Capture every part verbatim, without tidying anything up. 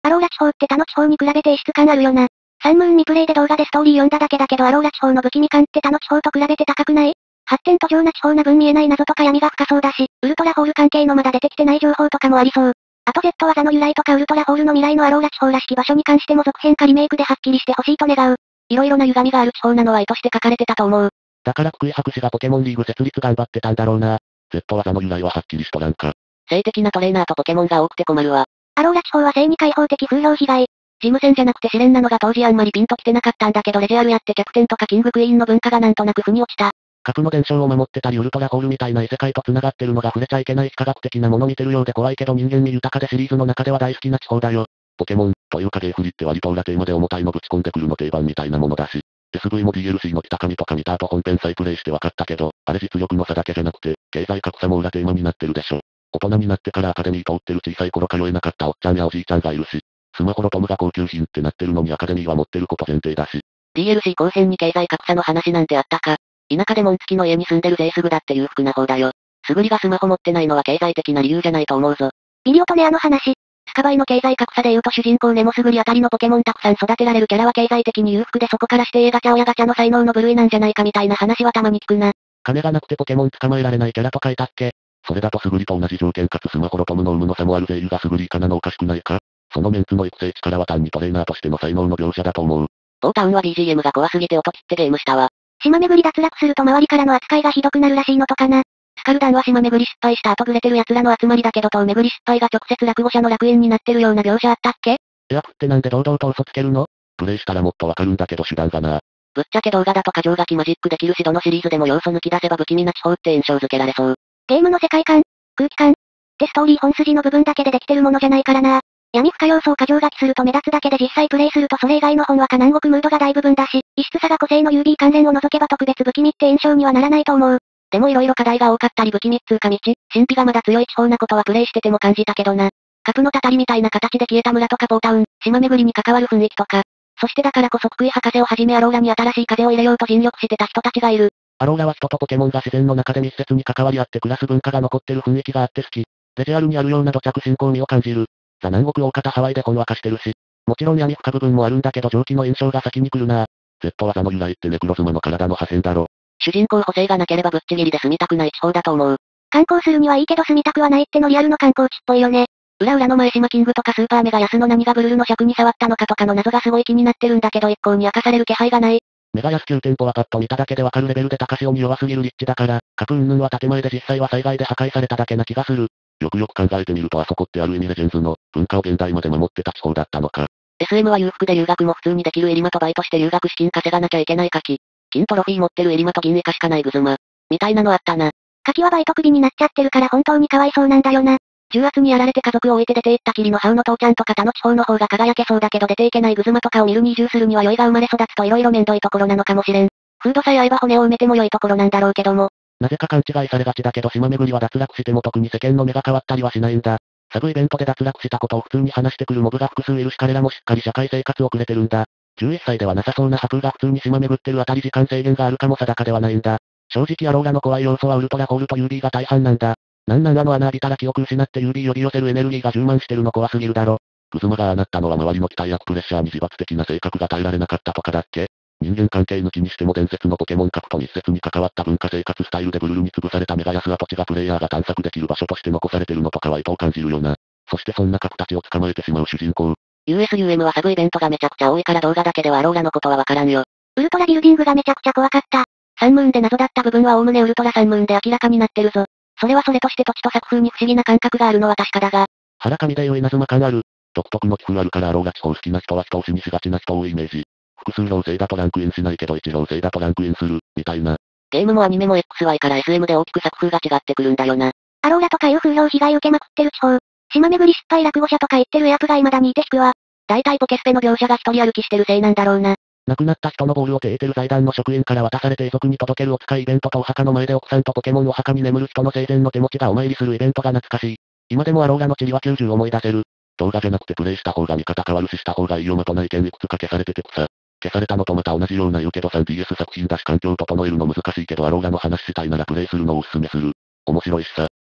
アローラ地方って他の地方に比べて異質感あるよな。サンムーン未プレイで動画でストーリー読んだだけだけどアローラ地方の不気味感って他の地方と比べて高くない？発展途上な地方な分見えない謎とか闇が深そうだし、ウルトラホール関係のまだ出てきてない情報とかもありそう。あと Z 技の由来とかウルトラホールの未来のアローラ地方らしき場所に関しても続編かリメイクではっきりしてほしいと願う。色々な歪みがある地方なのは意図して書かれてたと思う。 だから福井博士がポケモンリーグ設立頑張ってたんだろうな。Z 技の由来ははっきりしとらんか。 性的なトレーナーとポケモンが多くて困るわ。 アローラ地方は性に開放的風評被害。 事務戦じゃなくて試練なのが当時あんまりピンときてなかったんだけどレジュアルやって逆転とかキングクイーンの文化がなんとなく腑に落ちた。 核の伝承を守ってたりウルトラホールみたいな異世界と繋がってるのが触れちゃいけない非科学的なもの見てるようで怖いけど人間味豊かでシリーズの中では大好きな地方だよ。ポケモン、というかゲーフリって割と裏テーマで重たいのぶち込んでくるの定番みたいなものだし。エスブイ も ディーエルシー の北上とか見た後本編再プレイして分かったけど、あれ実力の差だけじゃなくて、経済格差も裏テーマになってるでしょ。大人になってからアカデミー通ってる小さい頃通えなかったおっちゃんやおじいちゃんがいるし、スマホロトムが高級品ってなってるのにアカデミーは持ってること前提だし。 ディーエルシー 後編に経済格差の話なんてあったか。田舎で門付きの家に住んでるゼイスグだって裕福な方だよ。スグリがスマホ持ってないのは経済的な理由じゃないと思うぞ。 ビリオトネアの話。 スカバイの経済格差で言うと主人公ネモスグリあたりのポケモンたくさん育てられるキャラは経済的に裕福でそこからしてAガチャ親ガチャの才能の部類なんじゃないかみたいな話はたまに聞くな。 金がなくてポケモン捕まえられないキャラと書いたっけ？それだとスグリと同じ条件かつスマホロトムの有無の差もあるぜユがスグリかなのおかしくないか？そのメンツの育成力は単にトレーナーとしての才能の描写だと思う。 ボータウンは ビージーエム が怖すぎて音切ってゲームしたわ。 島巡り脱落すると周りからの扱いがひどくなるらしいのとかな。 スカルダンは島巡り失敗した後グレてる奴らの集まりだけど塔巡り失敗が直接落語者の楽園になってるような描写あったっけ？ エアプってなんで堂々と嘘つけるの？プレイしたらもっとわかるんだけど手段がな。 ぶっちゃけ動画だと過剰書きマジックできるしどのシリーズでも要素抜き出せば不気味な地方って印象付けられそう。 ゲームの世界観、空気感ってストーリー本筋の部分だけでできてるものじゃないからな。闇深要素を過剰書きすると目立つだけで実際プレイするとそれ以外の本はか南国ムードが大部分だし、異質さが個性の ユービー 関連を除けば特別不気味って印象にはならないと思う。 でも色々課題が多かったり不気味っつうか道、神秘がまだ強い地方なことはプレイしてても感じたけどな。カプのたたりみたいな形で消えた村とかポータウン、島巡りに関わる雰囲気とか。そしてだからこそ福井博士をはじめアローラに新しい風を入れようと尽力してた人たちがいる。 アローラは人とポケモンが自然の中で密接に関わり合って暮らす文化が残ってる雰囲気があって好き。レジュアルにあるような土着信仰味を感じる。ザ南国大方ハワイでほんわかしてるし。もちろん闇深部分もあるんだけど蒸気の印象が先に来るな。Z 技の由来ってネクロズマの体の破片だろ。 主人公補正がなければぶっちぎりで住みたくない地方だと思う。 観光するにはいいけど住みたくはないってのリアルの観光地っぽいよね。 裏裏の前島キングとかスーパーメガヤスの何がブルルの尺に触ったのかとかの謎がすごい気になってるんだけど一向に明かされる気配がない。 メガヤスきゅう店舗はパッと見ただけでわかるレベルで高潮に弱すぎる立地だから、核云々は建前で実際は災害で破壊されただけな気がする。よくよく考えてみるとあそこってある意味レジェンズの文化を現代まで守ってた地方だったのか。 エスエム は裕福で留学も普通にできるエリマとバイトして留学資金稼がなきゃいけないカキ。金トロフィー持ってるエリマと銀以下しかないグズマ。みたいなのあったな。 カキはバイト首になっちゃってるから本当にかわいそうなんだよな。 重圧にやられて家族を置いて出て行ったきりのハウの父ちゃんとか他の地方の方が輝けそうだけど出ていけないグズマとかを見るに移住するには酔いが生まれ育つと色々めんどいところなのかもしれん。フードさえ合えば骨を埋めても良いところなんだろうけども。 なぜか勘違いされがちだけど島巡りは脱落しても特に世間の目が変わったりはしないんだ。サブイベントで脱落したことを普通に話してくるモブが複数いるし彼らもしっかり社会生活を送れてるんだ。じゅういっさいではなさそうなハプーが普通に島巡ってるあたり時間制限があるかも定かではないんだ。正直アローラの怖い要素はウルトラホールと ユービー が大半なんだ。なんなんあの穴浴びたら記憶失って ユービー 呼び寄せるエネルギーが充満してるの怖すぎるだろ。グズマがああなったのは周りの期待やプレッシャーに自発的な性格が耐えられなかったとかだっけ？人間関係抜きにしても伝説のポケモン核と密接に関わった文化生活スタイルでブルルに潰されたメガヤス跡地がプレイヤーが探索できる場所として残されてるのとかは意図を感じるよな。そしてそんな核たちを捕まえてしまう主人公。 ユーエスユーエム はサブイベントがめちゃくちゃ多いから動画だけではアローラのことはわからんよ。 ウルトラビルディングがめちゃくちゃ怖かった。 サンムーンで謎だった部分は概ねウルトラサンムーンで明らかになってるぞ。それはそれとして土地と作風に不思議な感覚があるのは確かだが。 腹かみで良い稲妻感ある。独特の気風あるからアローラ地方好きな人は人押しにしがちな人多いイメージ。複数票制だとランクインしないけど一票制だとランクインする、みたいな。 ゲームもアニメも エックスワイ から エスエム で大きく作風が違ってくるんだよな。 アローラとかいう風評被害受けまくってる地方。島巡り失敗落語者とか言ってるエアプが未だにいて引くわ。 大体ポケスペの描写が一人歩きしてるせいなんだろうな。 亡くなった人のボールをテーテル財団の職員から渡されて遺族に届けるお使いイベントとお墓の前で奥さんとポケモンお墓に眠る人の生前の手持ちがお参りするイベントが懐かしい。今でもアローラの地理はきゅうじゅう思い出せる。動画じゃなくてプレイした方が見方変わるしした方がいいよまとない件いくつか消されてて草。消されたのとまた同じような言うけど スリーディーエス 作品だし環境整えるの難しいけどアローラの話したいならプレイするのをおすすめする。面白いしさ。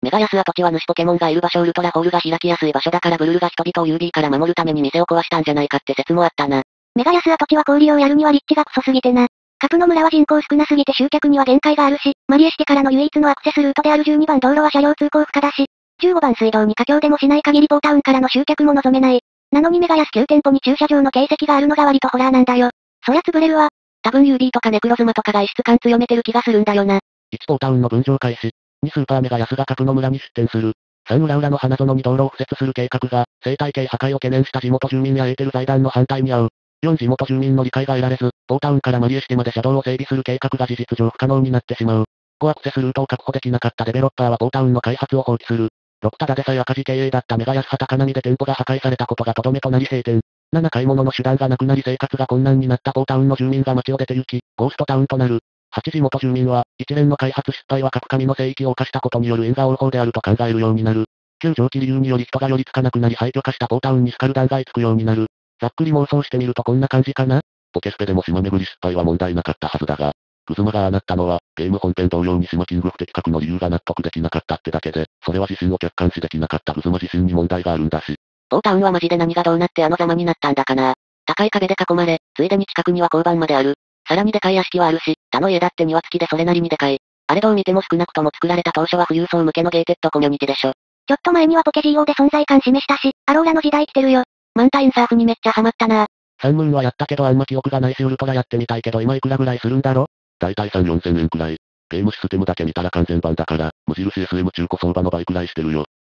メガヤス跡地は主ポケモンがいる場所ウルトラホールが開きやすい場所だからブルルが人々を ユービー から守るために店を壊したんじゃないかって説もあったな。 メガヤス跡地は氷をやるには立地がクソすぎてな。カプの村は人口少なすぎて集客には限界があるし、マリエシテからの唯一のアクセスルートであるじゅうにばん道路は車両通行不可だし、じゅうごばん水道に架橋でもしない限りポータウンからの集客も望めない。なのにメガヤスきゅう店舗に駐車場の形跡があるのが割とホラーなんだよ。そりゃ潰れるわ。 多分 ユービー とかネクロズマとかが異質感強めてる気がするんだよな。 いちポータウンの分譲開始。にスーパーメガヤスがカプの村に出店する。さん裏裏の花園に道路を敷設する計画が、生態系破壊を懸念した地元住民やエーテル財団の反対に遭う。よん地元住民の理解が得られず、ポータウンからマリエシテまで車道を整備する計画が事実上不可能になってしまう。ごアクセスルートを確保できなかったデベロッパーはポータウンの開発を放棄する。ろくただでさえ赤字経営だったメガヤス畑金見で店舗が破壊されたことがとどめとなり閉店。なな買い物の手段がなくなり生活が困難になったポータウンの住民が街を出て行き、ゴーストタウンとなる。はち地元住民は、一連の開発失敗は各神の聖域を犯したことによる因果応報であると考えるようになる。旧長期理由により人が寄りつかなくなり廃墟化したポータウンに叱る弾がいつくようになる。ざっくり妄想してみるとこんな感じかな。ポケスペでも島巡り失敗は問題なかったはずだが、グズマがああなったのは、ゲーム本編同様に島キング不適格の理由が納得できなかったってだけで、それは自身を客観視できなかったグズマ自身に問題があるんだし。 ポータウンはマジで何がどうなってあのざまになったんだかな。高い壁で囲まれ、ついでに近くには交番まである。さらにでかい屋敷はあるし、他の家だって庭付きでそれなりにでかい。あれどう見ても少なくとも作られた当初は富裕層向けのゲーテッドコミュニティでしょ。 ちょっと前にはポケ ジーオー で存在感示したし、アローラの時代来てるよ。 マンタインサーフにめっちゃハマったな。 サンムーンはやったけどあんま記憶がないしウルトラやってみたいけど今いくらぐらいするんだろ？だいたいさん、よんせんえんくらい。ゲームシステムだけ見たら完全版だから、無印 エスエム 中古相場の倍くらいしてるよ。